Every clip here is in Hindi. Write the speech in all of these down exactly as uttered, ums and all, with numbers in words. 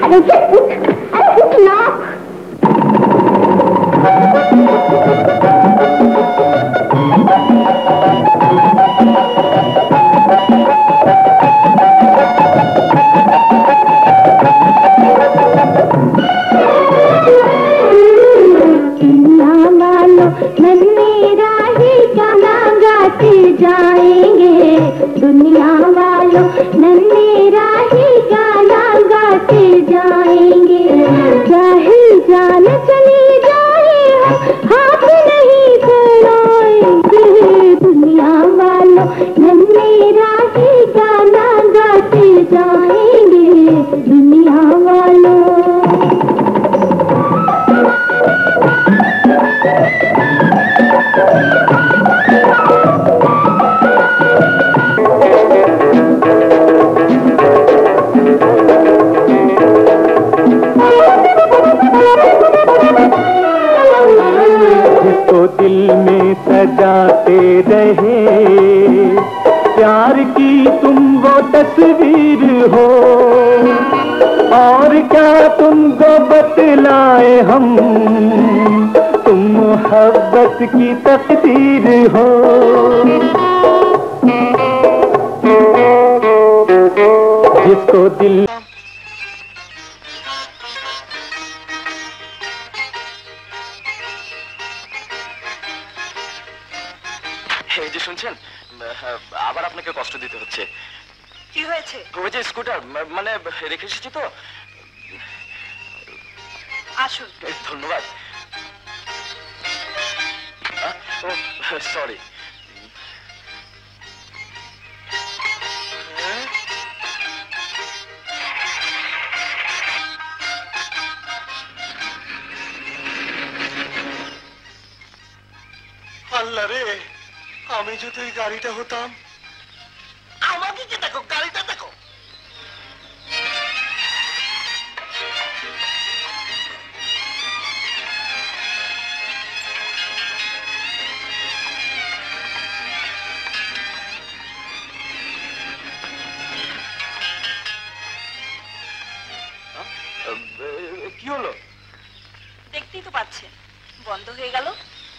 अरे चल उठ, अरे उठ ना। जाएंगे दुनिया वालों नन्हे राही गाना गाते जाएंगे, चाहे जान चली जाए हाथ नहीं फैलाएंगे। दुनिया वालों नन्हे राही गाना गाते जाएंगे, दुनिया वालों। जिसको दिल में सजाते रहे प्यार की तुम वो तस्वीर हो, और क्या तुमको बतलाए हम, तुम मोहब्बत की तकदीर हो। जिसको दिल এই যে শুনছেন, আবার আপনাকে কষ্ট দিতে হচ্ছে। কি হয়েছে? ওই যে স্কুটার মানে রেখে এসেছি তো। আসুন। ধন্যবাদ। সরি। আল্লাহ রে, আমি যদি ওই গাড়িটা হতাম। আমাকে কি দেখো, গাড়িটা দেখো। কি হলো? দেখতেই তো পাচ্ছেন বন্ধ হয়ে গেল।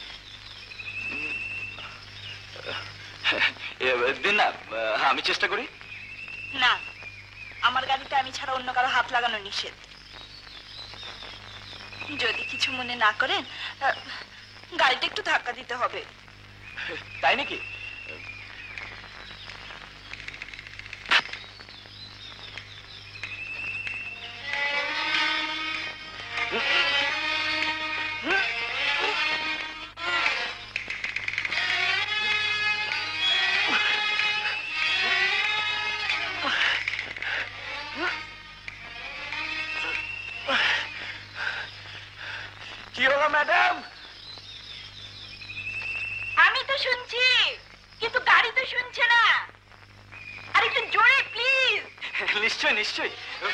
দিন না, আমি চেষ্টা করি। না, আমার গাড়িতে আমি ছাড়া অন্য কারো হাত লাগানো নিষেধ। যদি কিছু মনে না করেন, গাড়িটা একটু ধাক্কা দিতে হবে। তাই নাকি? কি হলো ম্যাডাম? আমি তো শুনছি, কিন্তু গাড়ি তো শুনছে না। আর একটু জোরে প্লিজ। নিশ্চয় নিশ্চয়।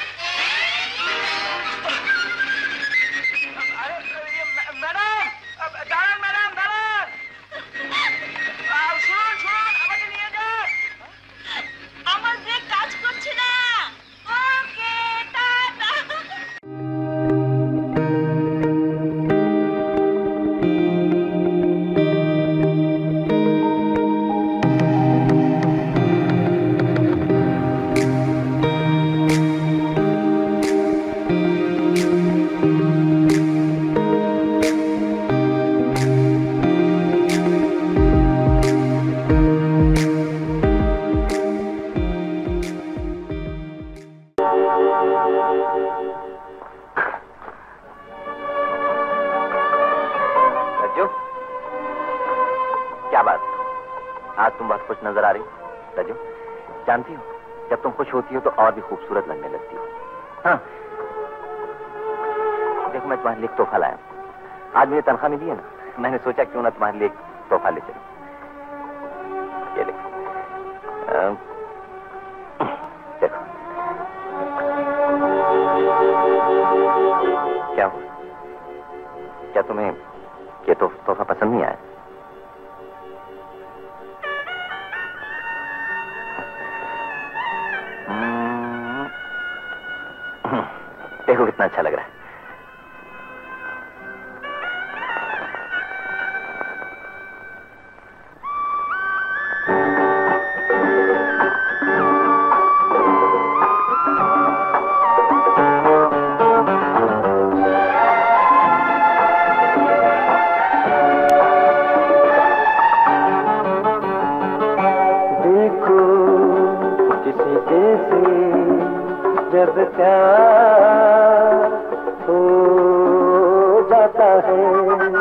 ম্যাডাম দাঁড়ান, ম্যাডাম দাঁড়ান। শুনুন শুনুন, আমাকে নিয়ে যান। আমার ব্রেক কাজ করছে না। Okay tata. तुम बहुत खुश नजर आ रही हो रजू। जानती हो, जब तुम खुश होती हो तो और भी खूबसूरत लगने लगती हो। हाँ देखो, मैं तुम्हारे लिए एक तोहफा लाया। आज मुझे तनख्वाह मिली है ना, मैंने सोचा क्यों ना तुम्हारे लिए एक तोहफा ले चलूं। ये देखो। देखो क्या हुआ, क्या तुम्हें ये तो तोहफा पसंद नहीं आया? देखो कितना अच्छा लग रहा है। जब प्यार हो जाता है